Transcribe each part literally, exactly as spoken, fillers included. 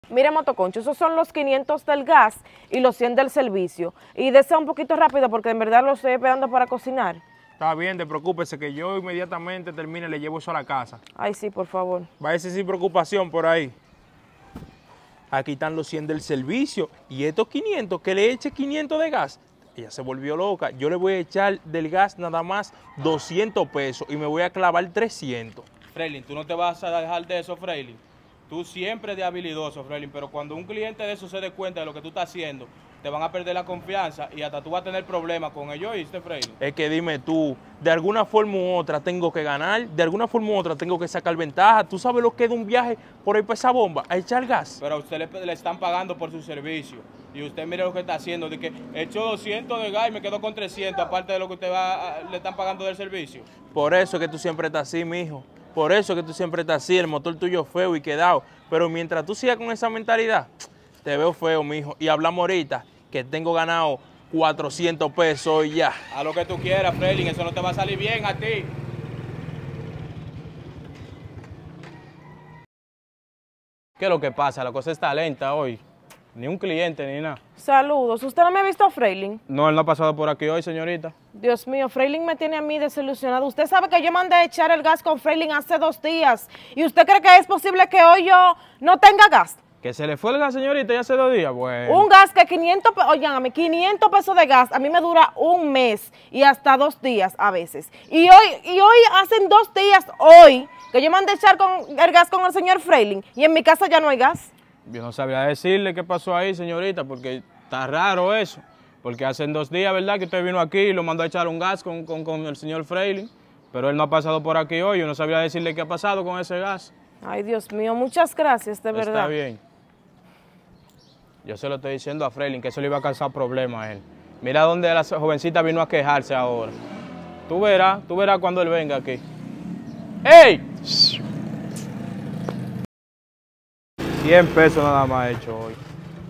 Mire, Motoconcho, esos son los quinientos del gas y los cien del servicio. Y desea un poquito rápido porque en verdad lo estoy esperando para cocinar. Está bien, te preocúpese que yo inmediatamente termine le llevo eso a la casa. Ay, sí, por favor. Váyase sin preocupación por ahí. Aquí están los cien del servicio y estos quinientos, que le eche quinientos de gas. Ella se volvió loca. Yo le voy a echar del gas nada más doscientos pesos y me voy a clavar trescientos. Freilin, tú no te vas a dejar de eso, Freilin. Tú siempre de habilidoso, Freilin, pero cuando un cliente de eso se dé cuenta de lo que tú estás haciendo, te van a perder la confianza y hasta tú vas a tener problemas con ellos, ¿oíste, Freilin? Es que dime tú, de alguna forma u otra tengo que ganar, de alguna forma u otra tengo que sacar ventaja. ¿Tú sabes lo que es de un viaje por ahí para esa bomba, a echar gas? Pero a usted le, le están pagando por su servicio. Y usted mire lo que está haciendo, de que echó doscientos de gas y me quedó con trescientos, aparte de lo que usted va, le están pagando del servicio. Por eso es que tú siempre estás así, mijo. Por eso es que tú siempre estás así, el motor tuyo feo y quedado. Pero mientras tú sigas con esa mentalidad, te veo feo, mijo. Y hablamos ahorita que tengo ganado cuatrocientos pesos y ya. A lo que tú quieras, Freilin, eso no te va a salir bien a ti. ¿Qué es lo que pasa? La cosa está lenta hoy. Ni un cliente ni nada. Saludos. ¿Usted no me ha visto a Freilin? No, él no ha pasado por aquí hoy, señorita. Dios mío, Freilin me tiene a mí desilusionado. Usted sabe que yo mandé a echar el gas con Freilin hace dos días. ¿Y usted cree que es posible que hoy yo no tenga gas? ¿Que se le fue el gas, señorita, ya hace dos días? Bueno. Un gas que quinientos, oigan, a mí quinientos pesos de gas, a mí me dura un mes y hasta dos días a veces. Y hoy, y hoy hacen dos días, hoy, que yo mandé a echar con el gas con el señor Freilin y en mi casa ya no hay gas. Yo no sabía decirle qué pasó ahí, señorita, porque está raro eso. Porque hace dos días, ¿verdad?, que usted vino aquí y lo mandó a echar un gas con, con, con el señor Freilin. Pero él no ha pasado por aquí hoy, yo no sabía decirle qué ha pasado con ese gas. Ay, Dios mío, muchas gracias, de verdad. Está bien. Yo se lo estoy diciendo a Freilin que eso le iba a causar problemas a él. Mira dónde la jovencita vino a quejarse ahora. Tú verás, tú verás cuando él venga aquí. ¡Ey! cien pesos nada más he hecho hoy.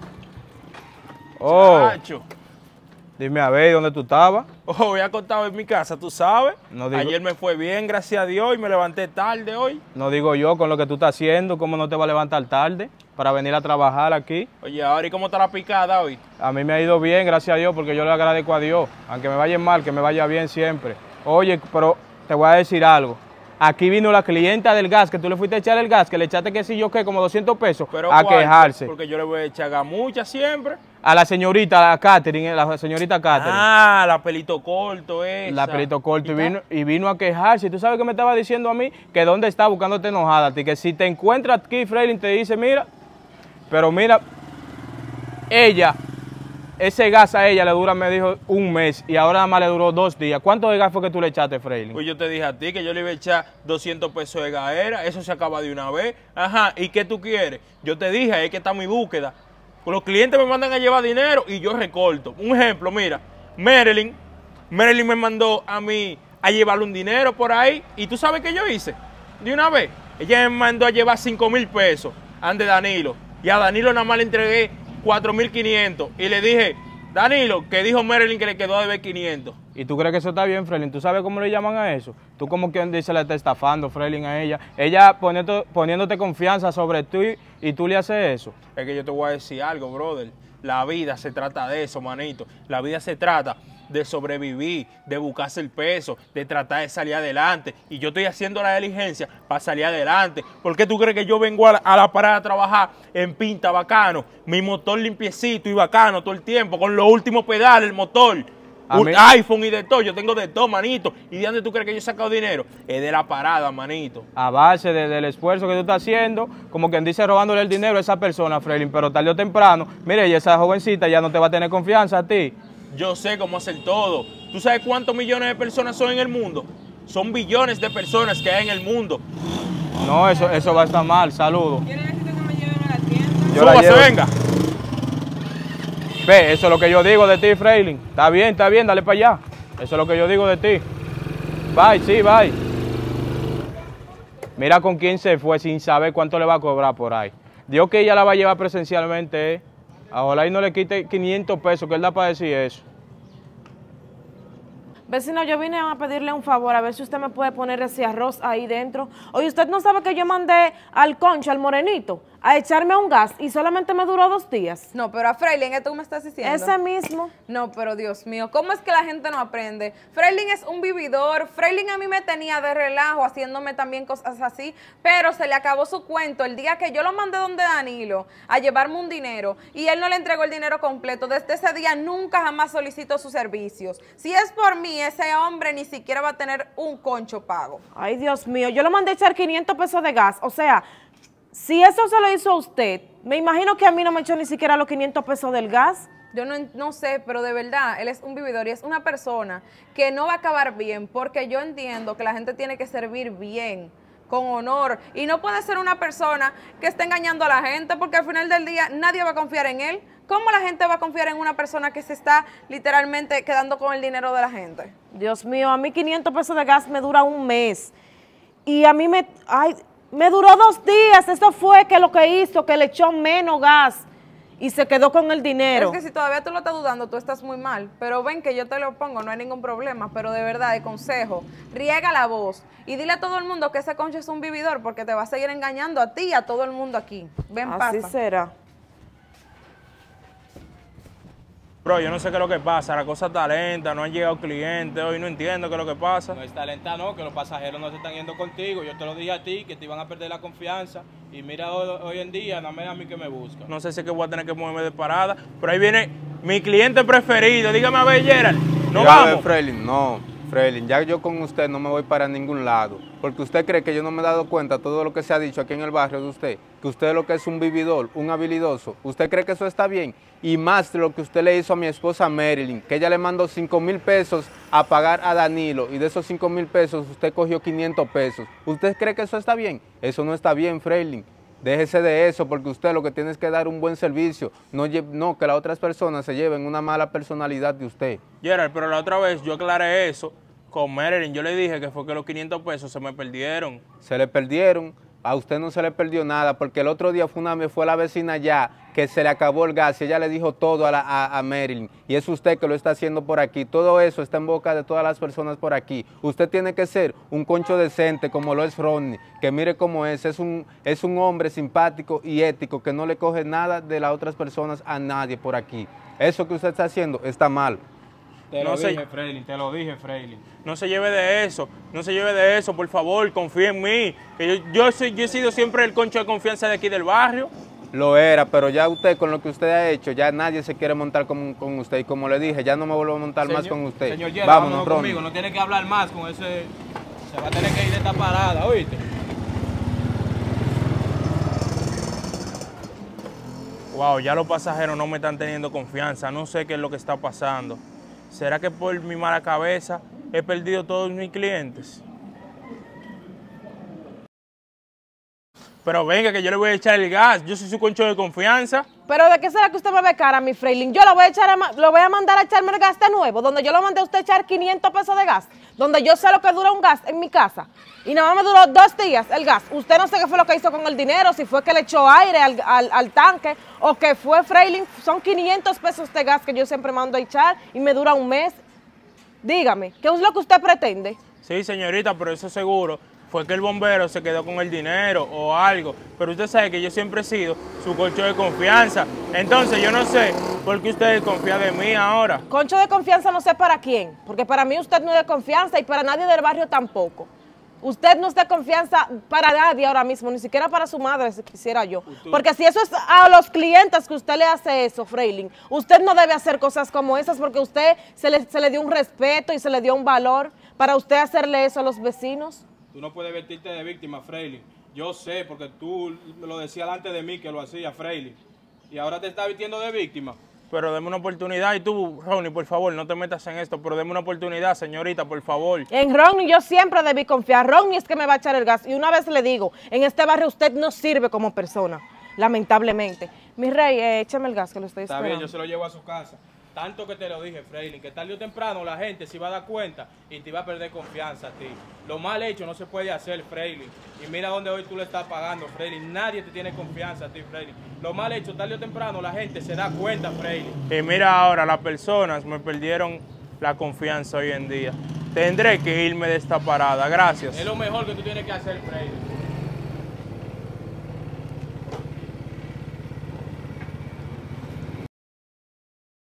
Oh, Chacho. dime a ver, ¿dónde tú estabas? Oh, voy acostado en mi casa, tú sabes. No digo- Ayer me fue bien, gracias a Dios, y me levanté tarde hoy. No digo yo con lo que tú estás haciendo, ¿cómo no te va a levantar tarde para venir a trabajar aquí? Oye, ahora, ¿y cómo está la picada hoy? A mí me ha ido bien, gracias a Dios, porque yo le agradezco a Dios. Aunque me vaya mal, que me vaya bien siempre. Oye, pero te voy a decir algo. Aquí vino la clienta del gas, que tú le fuiste a echar el gas, que le echaste que sí yo qué, como doscientos pesos, Pero a ¿cuál? quejarse. Porque yo le voy a echar gamucha siempre. A la señorita, a la Catherine, la señorita Catherine. Ah, la pelito corto esa. La pelito corto y está? vino, y vino a quejarse. ¿Y tú sabes qué me estaba diciendo a mí? Que dónde está buscándote enojada. Y que si te encuentra aquí, Freilin te dice, mira, pero mira, ella, ese gas a ella le dura, me dijo, un mes y ahora nada más le duró dos días. ¿Cuánto de gas fue que tú le echaste, Freilin? Pues yo te dije a ti que yo le iba a echar doscientos pesos de gaera, eso se acaba de una vez. Ajá, ¿y qué tú quieres? Yo te dije, ahí que está mi búsqueda. Los clientes me mandan a llevar dinero y yo recorto. Un ejemplo, mira, Marilyn, Marilyn me mandó a mí a llevarle un dinero por ahí y tú sabes qué yo hice, de una vez. Ella me mandó a llevar cinco mil pesos ante Danilo y a Danilo nada más le entregué cuatro mil quinientos y le dije, Danilo, que dijo Marilyn que le quedó a deber quinientos. ¿Y tú crees que eso está bien, Freilin? ¿Tú sabes cómo le llaman a eso? Tú como quien dice le está estafando, Freilin, a ella. Ella poniendo, poniéndote confianza sobre tú y, y tú le haces eso. Es que yo te voy a decir algo, brother. La vida se trata de eso, manito. La vida se trata de sobrevivir, de buscarse el peso, de tratar de salir adelante. Y yo estoy haciendo la diligencia para salir adelante. ¿Por qué tú crees que yo vengo a la, a la parada a trabajar en pinta bacano? Mi motor limpiecito y bacano todo el tiempo, con los últimos pedales, el motor. A Un mí- iPhone y de todo. Yo tengo de todo, manito. ¿Y de dónde tú crees que yo he sacado dinero? Es de la parada, manito. A base de- del esfuerzo que tú estás haciendo, como quien dice robándole el dinero a esa persona, Freilin, pero tarde o temprano, mire, y esa jovencita ya no te va a tener confianza a ti. Yo sé cómo hacer todo. ¿Tú sabes cuántos millones de personas son en el mundo? Son billones de personas que hay en el mundo. No, eso, eso va a estar mal, saludos. ¿Quiere decir que me lleven a la tienda? Yo la Súbase, llevo. venga. Ve, eso es lo que yo digo de ti, Freilin. Está bien, está bien, dale para allá. Eso es lo que yo digo de ti. Bye, sí, bye. Mira con quién se fue sin saber cuánto le va a cobrar por ahí. Dios que ella la va a llevar presencialmente, ¿eh? Ojalá y no le quite quinientos pesos, que él da para decir eso. Vecino, yo vine a pedirle un favor, a ver si usted me puede poner ese arroz ahí dentro. Oye, usted no sabe que yo mandé al Concho, al morenito, a echarme un gas y solamente me duró dos días. No, pero a Freilin, ¿qué tú me estás diciendo? Ese mismo. No, pero Dios mío, ¿cómo es que la gente no aprende? Freilin es un vividor. Freilin a mí me tenía de relajo haciéndome también cosas así, pero se le acabó su cuento el día que yo lo mandé donde Danilo a llevarme un dinero y él no le entregó el dinero completo. Desde ese día nunca jamás solicitó sus servicios. Si es por mí, ese hombre ni siquiera va a tener un concho pago. Ay, Dios mío, yo lo mandé a echar quinientos pesos de gas. O sea, si eso se lo hizo a usted, me imagino que a mí no me echó ni siquiera los quinientos pesos del gas. Yo no, no sé, pero de verdad, él es un vividor y es una persona que no va a acabar bien, porque yo entiendo que la gente tiene que servir bien, con honor, y no puede ser una persona que esté engañando a la gente, porque al final del día nadie va a confiar en él. ¿Cómo la gente va a confiar en una persona que se está literalmente quedando con el dinero de la gente? Dios mío, a mí quinientos pesos de gas me dura un mes. Y a mí me, ay, me duró dos días. Eso fue que lo que hizo, que le echó menos gas y se quedó con el dinero. Es que si todavía tú lo estás dudando, tú estás muy mal. Pero ven que yo te lo pongo, no hay ningún problema. Pero de verdad, de consejo, riega la voz y dile a todo el mundo que ese concho es un vividor, porque te va a seguir engañando a ti y a todo el mundo aquí. Ven, Así pasa. será. Bro, yo no sé qué es lo que pasa, la cosa está lenta, no han llegado clientes, hoy no entiendo qué es lo que pasa. No está lenta, no, que los pasajeros no se están yendo contigo. Yo te lo dije a ti, que te iban a perder la confianza. Y mira, hoy, hoy en día, no me da a mí que me busca. No sé si es que voy a tener que moverme de parada, pero ahí viene mi cliente preferido. Dígame a ver, Gerald, ¿no Mira, a ver, vamos? Freilin, no, Freilin, ya yo con usted no me voy para ningún lado, porque usted cree que yo no me he dado cuenta de todo lo que se ha dicho aquí en el barrio de usted, que usted lo que es un vividor, un habilidoso. ¿Usted cree que eso está bien? Y más de lo que usted le hizo a mi esposa Marilyn, que ella le mandó cinco mil pesos a pagar a Danilo, y de esos cinco mil pesos usted cogió quinientos pesos. ¿Usted cree que eso está bien? Eso no está bien, Freilin. Déjese de eso, porque usted lo que tiene es que dar un buen servicio, no, no que las otras personas se lleven una mala personalidad de usted. Gerald, pero la otra vez yo aclaré eso con Marilyn. Yo le dije que fue que los quinientos pesos se me perdieron. Se le perdieron, a usted no se le perdió nada, porque el otro día fue, una, fue la vecina allá que se le acabó el gas y ella le dijo todo a, la, a, a Marilyn, y es usted que lo está haciendo por aquí. Todo eso está en boca de todas las personas por aquí. Usted tiene que ser un concho decente como lo es Ronnie, que mire cómo es, es un, es un hombre simpático y ético que no le coge nada de las otras personas a nadie por aquí. Eso que usted está haciendo está mal. Te lo No sé- dije, Freilin, te lo dije, Freilin. No se lleve de eso, no se lleve de eso, por favor, confíe en mí. Que yo, yo, soy- yo he sido siempre el concho de confianza de aquí del barrio. Lo era, pero ya usted, con lo que usted ha hecho, ya nadie se quiere montar con, con usted. Y como le dije, ya no me vuelvo a montar más con usted. Señor Gerald, Vámonos, vámonos Ronnie. conmigo, no tiene que hablar más con ese... Se va a tener que ir de esta parada, ¿oíste? Wow, ya los pasajeros no me están teniendo confianza, no sé qué es lo que está pasando. ¿Será que por mi mala cabeza he perdido todos mis clientes? Pero venga, que yo le voy a echar el gas, yo soy su concho de confianza. Pero ¿de qué será que usted me ve cara, mi Freilin? Yo lo voy a echar a ma- lo voy a mandar a echarme el gas de nuevo, donde yo lo mandé a usted a echar quinientos pesos de gas, donde yo sé lo que dura un gas en mi casa. Y nada más me duró dos días el gas. Usted no sé qué fue lo que hizo con el dinero, si fue que le echó aire al, al- al tanque o que fue Freilin. Son quinientos pesos de gas que yo siempre mando a echar y me dura un mes. Dígame, ¿qué es lo que usted pretende? Sí, señorita, pero eso seguro fue que el bombero se quedó con el dinero o algo. Pero usted sabe que yo siempre he sido su concho de confianza. Entonces yo no sé por qué usted confía de mí ahora. Concho de confianza no sé para quién, porque para mí usted no es de confianza y para nadie del barrio tampoco. Usted no es de confianza para nadie ahora mismo, ni siquiera para su madre, si quisiera yo. Porque si eso es a los clientes que usted le hace eso, Freilin, usted no debe hacer cosas como esas porque usted se le, se le dio un respeto y se le dio un valor para usted hacerle eso a los vecinos. Tú no puedes vestirte de víctima, Freilin. Yo sé, porque tú lo decías delante de mí que lo hacía, Freilin. Y ahora te estás vistiendo de víctima. Pero deme una oportunidad y tú, Ronnie, por favor, no te metas en esto, pero deme una oportunidad, señorita, por favor. En Ronnie yo siempre debí confiar. Ronnie es que me va a echar el gas. Y una vez le digo, en este barrio usted no sirve como persona, lamentablemente. Mi rey, eh, échame el gas que lo estoy Está esperando. bien, yo se lo llevo a su casa. Tanto que te lo dije, Freilin, que tarde o temprano la gente se iba a dar cuenta y te iba a perder confianza a ti. Lo mal hecho no se puede hacer, Freilin. Y mira dónde hoy tú le estás pagando, Freilin. Nadie te tiene confianza a ti, Freilin. Lo mal hecho, tarde o temprano la gente se da cuenta, Freilin. Y mira ahora, las personas me perdieron la confianza hoy en día. Tendré que irme de esta parada, gracias. Es lo mejor que tú tienes que hacer, Freilin.